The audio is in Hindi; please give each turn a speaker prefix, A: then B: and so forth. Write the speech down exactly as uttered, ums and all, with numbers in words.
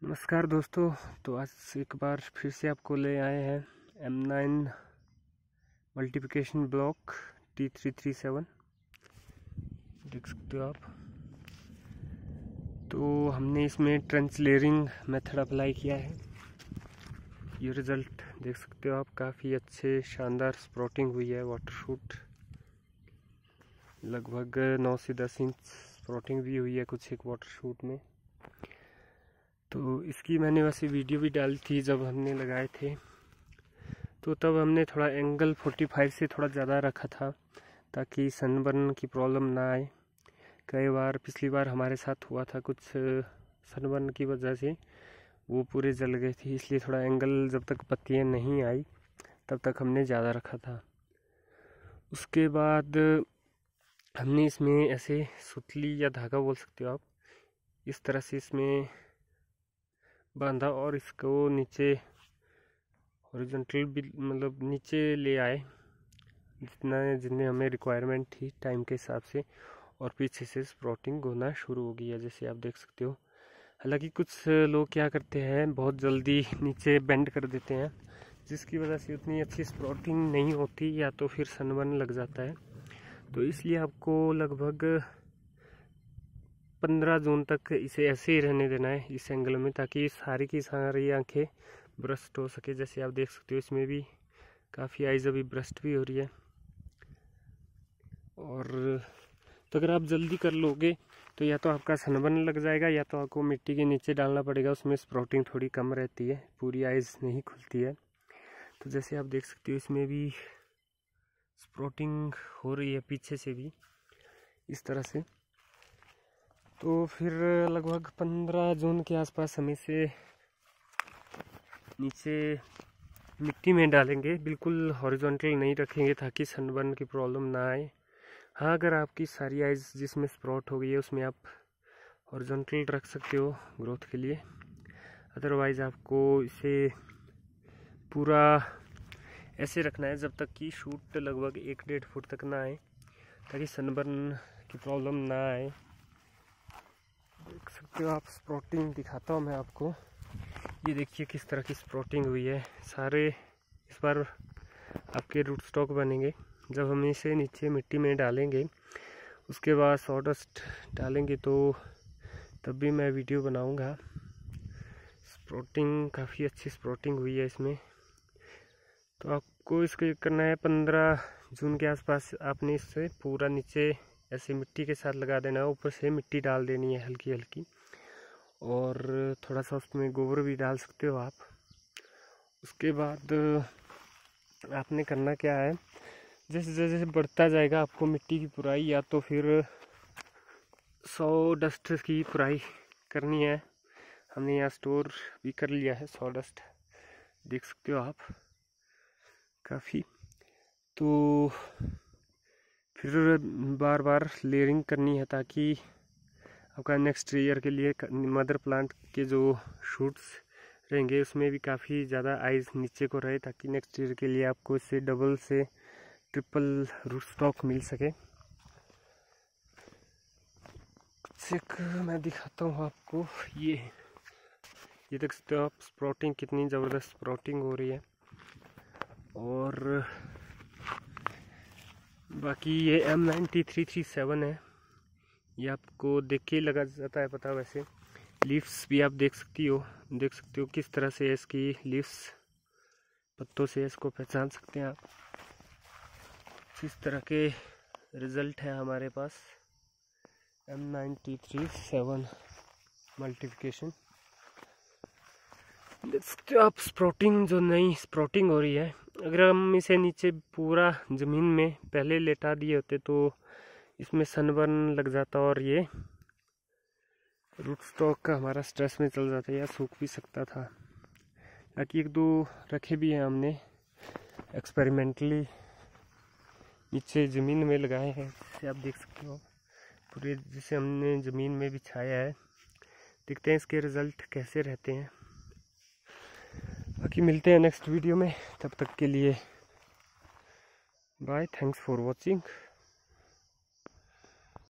A: नमस्कार दोस्तों। तो आज एक बार फिर से आपको ले आए हैं M nine multiplication block T three three seven, देख सकते हो आप। तो हमने इसमें ट्रेंच लेयरिंग मेथड अप्लाई किया है। ये रिज़ल्ट देख सकते हो आप, काफ़ी अच्छे शानदार स्प्रॉटिंग हुई है। वाटर शूट लगभग नौ से दस इंच स्प्रॉटिंग भी हुई है कुछ एक वाटर शूट में। तो इसकी मैंने वैसे वीडियो भी डाली थी जब हमने लगाए थे, तो तब हमने थोड़ा एंगल पैंतालीस से थोड़ा ज़्यादा रखा था ताकि सनबर्न की प्रॉब्लम ना आए। कई बार पिछली बार हमारे साथ हुआ था, कुछ सनबर्न की वजह से वो पूरे जल गए थे, इसलिए थोड़ा एंगल जब तक पत्तियाँ नहीं आई तब तक हमने ज़्यादा रखा था। उसके बाद हमने इसमें ऐसे सुतली या धागा बोल सकते हो आप, इस तरह से इसमें बांधा और इसको नीचे हॉरिजॉन्टल भी मतलब नीचे ले आए जितना जितने हमें रिक्वायरमेंट थी टाइम के हिसाब से, और पीछे से स्प्रॉटिंग होना शुरू हो गई है जैसे आप देख सकते हो। हालांकि कुछ लोग क्या करते हैं, बहुत जल्दी नीचे बेंड कर देते हैं जिसकी वजह से उतनी अच्छी स्प्रॉटिंग नहीं होती या तो फिर सनबर्न लग जाता है। तो इसलिए आपको लगभग पंद्रह जून तक इसे ऐसे ही रहने देना है इस एंगल में, ताकि सारी की सारी आंखें ब्रस्ट हो सके। जैसे आप देख सकते हो इसमें भी काफ़ी आइज अभी ब्रस्ट भी हो रही है। और तो अगर आप जल्दी कर लोगे तो या तो आपका सनबर्न लग जाएगा या तो आपको मिट्टी के नीचे डालना पड़ेगा, उसमें स्प्रॉटिंग थोड़ी कम रहती है, पूरी आइज नहीं खुलती है। तो जैसे आप देख सकते हो इसमें भी स्प्रॉटिंग हो रही है पीछे से भी इस तरह से। तो फिर लगभग पंद्रह जून के आसपास हम इसे नीचे मिट्टी में डालेंगे, बिल्कुल हॉरिजॉन्टल नहीं रखेंगे ताकि सनबर्न की प्रॉब्लम ना आए। हाँ, अगर आपकी सारी आइज जिसमें स्प्रॉट हो गई है उसमें आप हॉरिजॉन्टल रख सकते हो ग्रोथ के लिए, अदरवाइज आपको इसे पूरा ऐसे रखना है जब तक कि शूट लगभग एक डेढ़ फुट तक ना आए, ताकि सनबर्न की प्रॉब्लम ना आए। देख सकते हो आप, स्प्रॉटिंग दिखाता हूँ मैं आपको। ये देखिए किस तरह की स्प्रॉटिंग हुई है। सारे इस बार आपके रूट स्टॉक बनेंगे जब हम इसे नीचे मिट्टी में डालेंगे। उसके बाद सॉडस्ट डालेंगे तो तब भी मैं वीडियो बनाऊंगा। स्प्रॉटिंग काफ़ी अच्छी स्प्रॉटिंग हुई है इसमें। तो आपको इसको करना है पंद्रह जून के आसपास आपने इससे पूरा नीचे ऐसे मिट्टी के साथ लगा देना है, ऊपर से मिट्टी डाल देनी है हल्की हल्की, और थोड़ा सा उसमें गोबर भी डाल सकते हो आप। उसके बाद आपने करना क्या है, जैसे जैसे बढ़ता जाएगा आपको मिट्टी की पुराई या तो फिर सौ डस्ट की पुराई करनी है। हमने यहाँ स्टोर भी कर लिया है सौ डस्ट, देख सकते हो आप काफ़ी। तो फिर बार बार लेयरिंग करनी है ताकि आपका नेक्स्ट ईयर के लिए मदर प्लांट के जो शूट्स रहेंगे उसमें भी काफ़ी ज़्यादा आइज नीचे को रहे, ताकि नेक्स्ट ईयर के लिए आपको इससे डबल से ट्रिपल रूट स्टॉक मिल सके। कुछ एक मैं दिखाता हूँ आपको, ये ये देख सकते हो आप स्प्रॉटिंग, कितनी ज़बरदस्त स्प्रॉटिंग हो रही है। और बाकी ये M nine T three three seven है, ये आपको देख के लगा जाता है पता। वैसे लीव्स भी आप देख सकती हो देख सकते हो किस तरह से इसकी लीव्स, पत्तों से इसको पहचान सकते हैं आप। इस तरह के रिज़ल्ट है हमारे पास M nine T three seven multiplication. देख सकते हो आप स्प्रॉटिंग, जो नई स्प्रॉटिंग हो रही है। अगर हम इसे नीचे पूरा ज़मीन में पहले लेटा दिए होते तो इसमें सनबर्न लग जाता और ये रूट स्टॉक का हमारा स्ट्रेस में चल जाता या सूख भी सकता था। बाकी एक दो रखे भी हैं हमने एक्सपेरिमेंटली नीचे ज़मीन में लगाए हैं, जैसे आप देख सकते हो पूरे, जिसे हमने ज़मीन में बिछाया है। देखते हैं इसके रिज़ल्ट कैसे रहते हैं। बाकी मिलते हैं नेक्स्ट वीडियो में, तब तक के लिए बाय, थैंक्स फॉर वॉचिंग।